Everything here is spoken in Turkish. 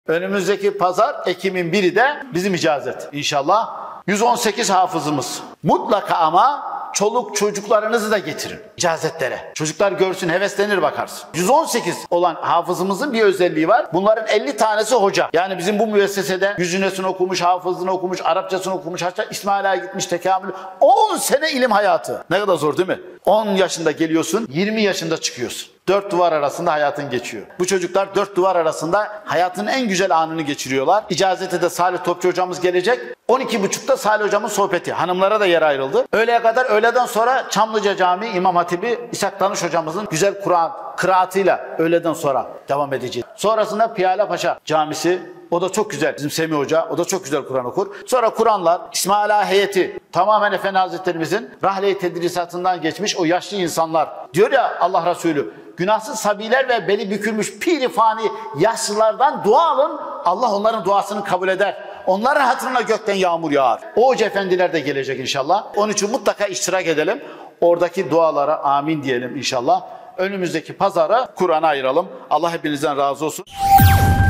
Önümüzdeki pazar Ekim'in 1'i de bizim icazet inşallah. 118 hafızımız. Mutlaka ama çoluk çocuklarınızı da getirin icazetlere. Çocuklar görsün, heveslenir bakarsın. 118 olan hafızımızın bir özelliği var. Bunların 50 tanesi hoca. Yani bizim bu müessesede yüzünesini okumuş, hafızını okumuş, Arapçasını okumuş, hatta İsmaila'ya gitmiş, tekamül. 10 sene ilim hayatı. Ne kadar zor değil mi? 10 yaşında geliyorsun, 20 yaşında çıkıyorsun. 4 duvar arasında hayatın geçiyor. Bu çocuklar 4 duvar arasında hayatın en güzel anını geçiriyorlar. İcazete de Salih Topçu hocamız gelecek. 12.30'da Salih hocamın sohbeti. Hanımlara da yer ayrıldı. Öğleye kadar, öğleden sonra Çamlıca Camii İmam Hatibi İshak Danış hocamızın güzel Kur'an kıraatıyla öğleden sonra devam edeceğiz. Sonrasında Piyale Paşa Camisi. O da çok güzel. Bizim Semih Hoca. O da çok güzel Kur'an okur. Sonra Kur'anlar, İsmail Ağa heyeti, tamamen Efendi Hazretlerimizin rahle-i tedrisatından geçmiş o yaşlı insanlar. Diyor ya Allah Resulü, günahsız sabiler ve beli bükülmüş piri fani yaşlılardan dua alın. Allah onların duasını kabul eder. Onların hatırına gökten yağmur yağar. O hoca efendiler de gelecek inşallah. Onun için mutlaka iştirak edelim. Oradaki dualara amin diyelim inşallah. Önümüzdeki pazara Kur'an'a ayıralım. Allah hepinizden razı olsun.